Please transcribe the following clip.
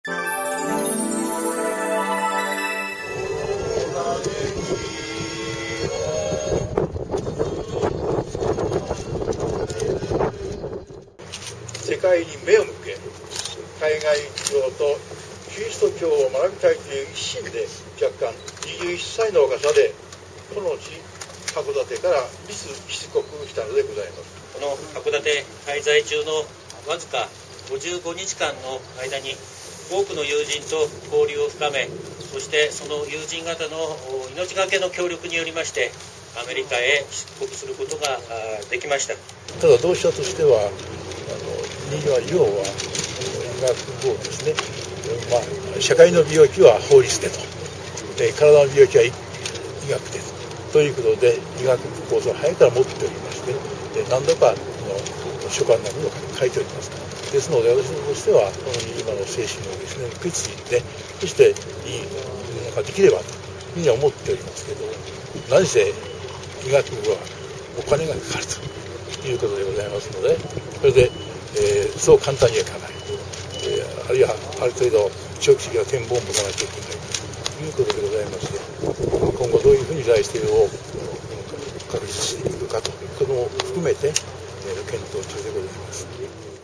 世界に目を向け、海外教とキリスト教を学びたいという一心で若干21歳の若さでこの地函館からミス出国したのでございます。 この函館滞在中のわずか55日間の間に多くの友人と交流を深め、そしてその友人方の命がけの協力によりましてアメリカへ出国することができました。 ただ同志社としては要は医学部をですね、社会の病気は法律でと、体の病気は医学でということで医学部コースを早くから持っておりまして、何度かの書簡などを書いております。ですので私としてはこの今の精神をですね受け継いで、そしていい世の中できればというふうには思っておりますけど、何せ医学部はお金がかかるということでございますので、それでそう簡単にはいかない、あるいはある程度長期的な展望を持たなきゃいけないということでございまして、今後どういうふうに財政を確立していくかということも含めて検討中でございます。